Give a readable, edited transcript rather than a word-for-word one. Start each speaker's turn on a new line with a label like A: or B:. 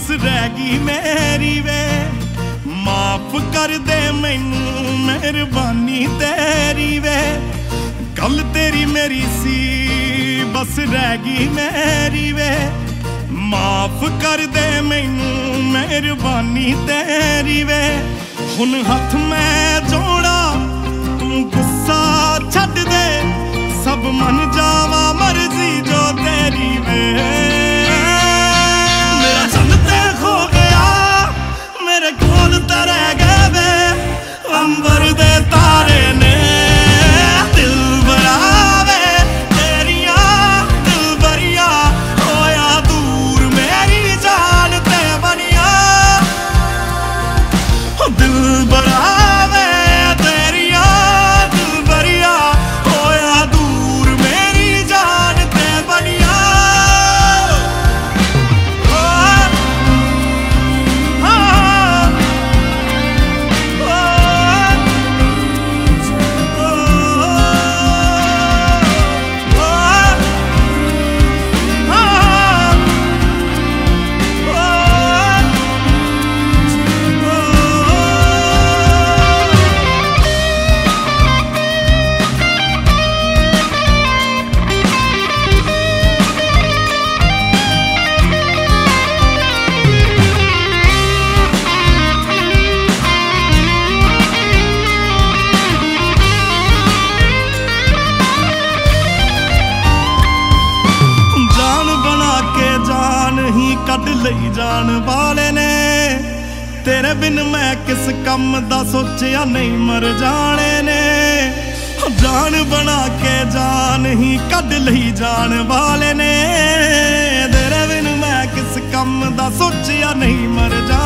A: रह गई मेरी वे, माफ कर दे मैनू मेहरबानी तेरी वे। गल तेरी मेरी सी बस रह गई मेरी वे, माफ कर दे मैनू मेहरबानी तेरी वे। हुन हथ मैं जोड़ा तू गुस्सा छड्ड दे, सब मन जावा मर्जी जो तेरी वे। मेरा चंद ते खो गया मेरे कोल ते रह गए वे, अंबर दे तारे ने दिल बरावे तेरिया दिल बरिया होया दूर मेरी जान ते बनिया। दिल बरावे तेरिया दिल बरिया होया दूर मेरी जान ते बनिया। कट लई जान वाले ने तेरे बिन मैं किस कम दा सोचिया नहीं मर जाने ने। जान बना के जान ही कट लई जान वाले ने, तेरे बिन मैं किस कम दा सोचिया नहीं मर जाने।